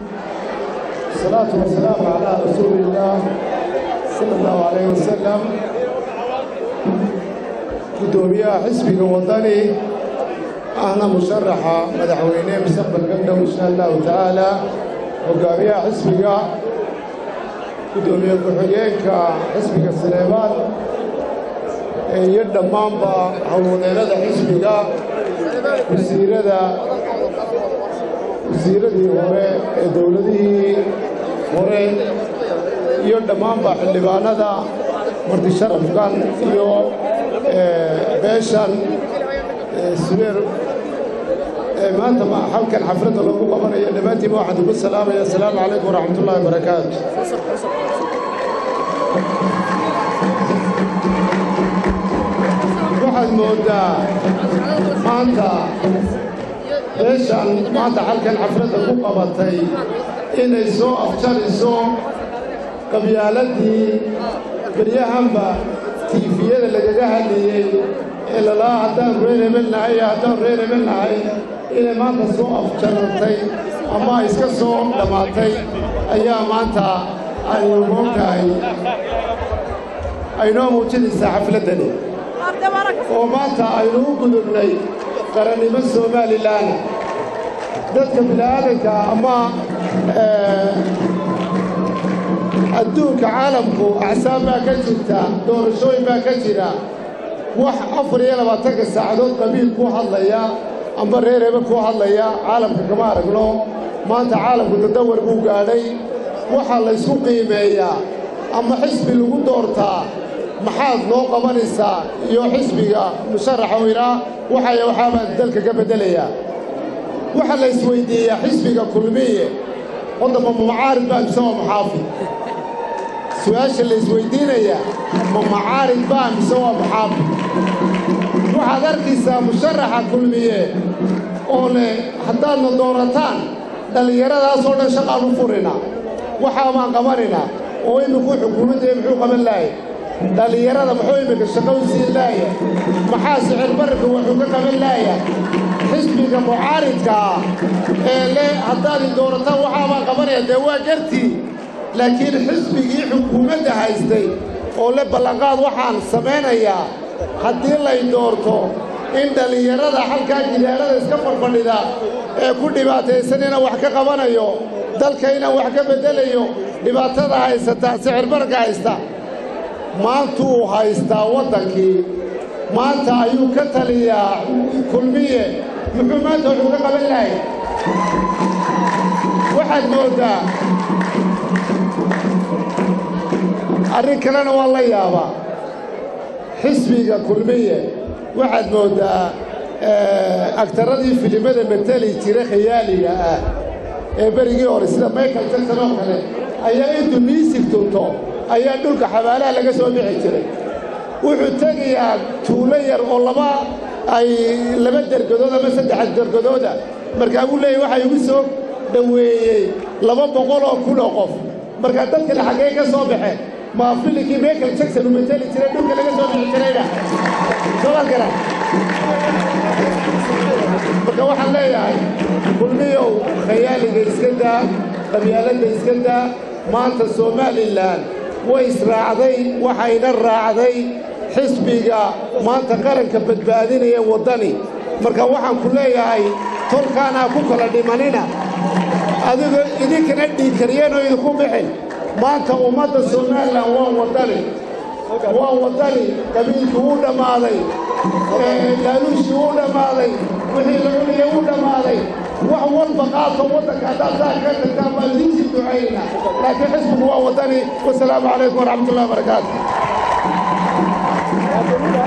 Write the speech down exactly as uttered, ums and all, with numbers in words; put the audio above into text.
الصلاة والسلام على رسول الله صلى الله عليه وسلم. قدوميها حزبي وطني أنا مشرحة مدحويني مستقبل قدم إن شاء الله تعالى. وقاميها حزبي قدوميها كحييك حزبي السليمان يد مامبا هولودينada xisbiga wasiirada wasiiradii hore ee dawladihii hore iyo dhammaanba xildhibaanada marti sharafkan iyo beeshan subeer maanta halkan xafladda lagu qabanayo dhammaantiiba waxaan ugu salaamaya assalaamu calaykum waraxmatullaahi wabarakaatu. waxaad moodaa maanta beeshan maanta halkan xafladda ku qabatay inay soo afjariso qabyaaladii beryahanba tiifiyada lagaga hadlayey ee lalaa haddaan reer hebel nahay iyo haddaan reer hebel nahay inay maanta soo afjarartay ama iska soo dhammaatay ayaa maanta aynu moogtahay aynoo muujinaysaa xafladdani oo maanta aynu u gudubnay qarannimo Somalilan. dadka bini'aadanka ama adduunka caalamku axsaab baa ka jirta, doorashooyin baa ka jira, wax afar iyo labaatanka saacadood qabiil ku hadlaya amba reer hebel ku hadlaya caalamka kama aragno. maanta caalamku tadawar buu gaadhay, waxaa la isku qiimeeyaa ama xisbi lagu doortaa maxaad noo qabanaysaa iyo xisbiga musharaxa weynaa waxay waxaaba dalka ka bedelaya. waxa la isweydiiyaa xisbiga kulmiye wadama mucaarid baa mise waa muxaafid. su'aasha la isweydiinaya ma mucaarid baa mise waa muxaafid. waxaad arkaysaa musharaxa kulmiye oo leh haddaadna doorataan dhallinyaradaas oo dhan shaqaan u furina waxaa baan qabanina oo iminku xukuumadda muxuu qaban lahay dhallinyarada muxuu imika shaqo u siin laaya maxaa sicir bararka wuxuu ka qaban laaya. xisbiga mucaaridka ah ee leh haddaad doorataan waxaa baan qabanaya dee waa gartii, laakiin xisbigii xukuumadda haystay oo le ballanqaad waxaan samaynayaa haddii lay doorto in dhallinyarada halkaa gidaarada iska fadhfadhida ee ku dhibaataysan inaan wax ka qabanayo, dalka inaan wax ka beddelayo, dhibaatada haysata sicir bararka haysta. maantuu haystaa waddankii, maanta ayuu ka taliyaa kulmiye, muxuu maanta wuxuu ka qaban lahay. waxaad moodaa arrin kalena waa la yaabaa. xisbiga kulmiye waxaad moodaa agtaradii filimada mateli jira khiyaaliga ah ee berigii hore sida Michael Jackson oo kale ayaa intuu miisig tunto ayaa dhulka xabaalaha laga soo bixi jiray. wuxuu tegayaa tuulo yar oo laba ay laba dergadood ama saddex dergadooda markaa uu leeyahay waxa igu soo dhaweeyey laba boqol oo kun oo qof. markaa dadka xagee ka soo baxeen ma filimkii Michael Jackson uu mateli jiray dhulka laga soo bixi jirayna soo galay. marka waxaan leeyahay kulmiyow khiyaaliga iska daa, qabyaaladda iska daa. maanta Somalilan way israacday, waxayna raacday xisbiga maanta qaranka badbaadinaya waddani. marka waxaan ku leeyahay tolkaana ku kala dhimanina, adiga idinkana dhiikariyeen oo idinku bixin. maanta ummadda Somalilan waa waddani, waa waddani. qabiilkii wuu dhammaaday, laaluushii wuu dhammaaday, wixii la cunaya wuu dhammaaday. wax walba qaata waddanka haddaad saa ka tagtaan baan idinsii ducaynaa, laakiin xisbigu waa waddani. wasalaamu calaykum waraxmatullahi wabarakaatu.